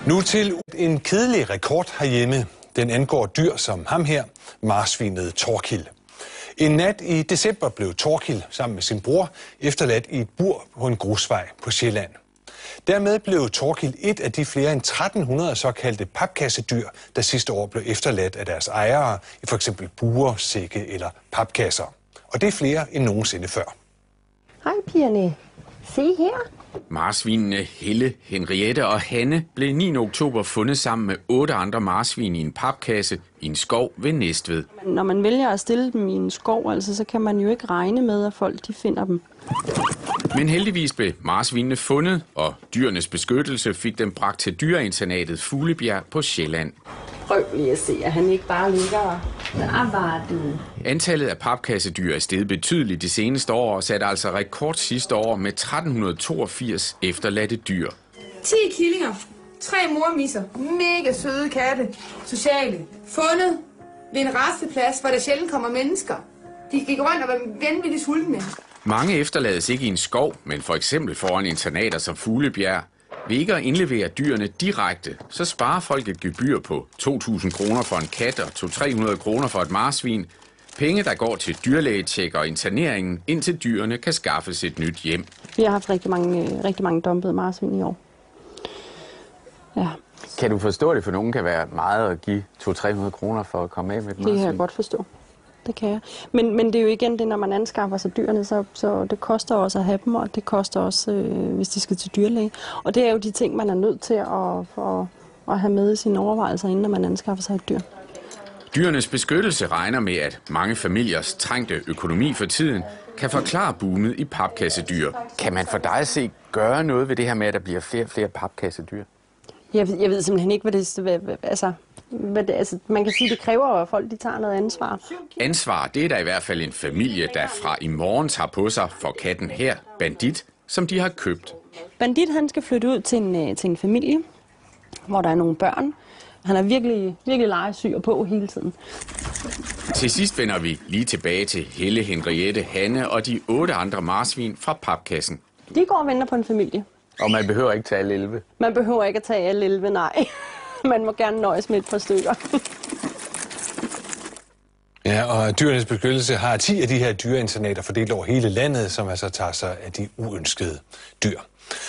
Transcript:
Nu til en kedelig rekord herhjemme. Den angår dyr som ham her, marsvinet Thorkild. En nat i december blev Thorkild sammen med sin bror efterladt i et bur på en grusvej på Sjælland. Dermed blev Thorkild et af de flere end 1300 såkaldte papkassedyr, der sidste år blev efterladt af deres ejere i f.eks. buer, sække eller papkasser. Og det er flere end nogensinde før. Hej pigerne. Se her. Marsvinene Helle, Henriette og Hanne blev 9. oktober fundet sammen med 8 andre marsvin i en papkasse i en skov ved Næstved. Når man vælger at stille dem i en skov, så kan man jo ikke regne med, at folk de finder dem. Men heldigvis blev marsvinene fundet, og Dyrenes Beskyttelse fik dem bragt til dyreinternatet Fuglebjerg på Sjælland. Prøv lige at se, at han ikke bare ligger der var det. Antallet af papkassedyr er steget betydeligt de seneste år og satte altså rekord sidste år med 1382 efterladte dyr. 10 killinger, 3 mormisser, mega søde katte, sociale, fundet ved en rasteplads, hvor der sjældent kommer mennesker. De gik rundt og var vanvittigt sultne. Mange efterlades ikke i en skov, men for eksempel foran internater som Fuglebjerg. Ved ikke at indlevere dyrene direkte, så sparer folk et gebyr på 2.000 kroner for en kat og 200-300 kroner for et marsvin. Penge, der går til dyrlægetjek og interneringen, indtil dyrene kan skaffes et nyt hjem. Vi har haft rigtig mange dumpede marsvin i år. Ja. Kan du forstå det, for nogen kan være meget at give 200-300 kroner for at komme af med et marsvin? Det kan jeg godt forstå. Det kan jeg. Men det er jo igen det, når man anskaffer sig dyrene, så det koster også at have dem, og det koster også, hvis de skal til dyrlæge. Og det er jo de ting, man er nødt til at have med i sine overvejelser, inden man anskaffer sig et dyr. Dyrenes Beskyttelse regner med, at mange familiers trængte økonomi for tiden kan forklare boomet i papkassedyr. Kan man for dig se gøre noget ved det her med, at der bliver flere og flere papkassedyr? Jeg ved simpelthen ikke, hvad det man kan sige, at det kræver, at folk de tager noget ansvar. Ansvar, det er der i hvert fald en familie, der fra i morgen tager på sig for katten her, Bandit, som de har købt. Bandit, han skal flytte ud til en familie, hvor der er nogle børn. Han er virkelig legesyg og på hele tiden. Til sidst vender vi lige tilbage til Helle, Henriette, Hanne og de 8 andre marsvin fra papkassen. De går og venter på en familie. Og man behøver ikke tage alle 11? Man behøver ikke at tage alle 11, nej. Man må gerne nøjes med et par stykker. Ja, og Dyrenes Beskyttelse har 10 af de her dyreinternater fordelt over hele landet, som altså tager sig af de uønskede dyr.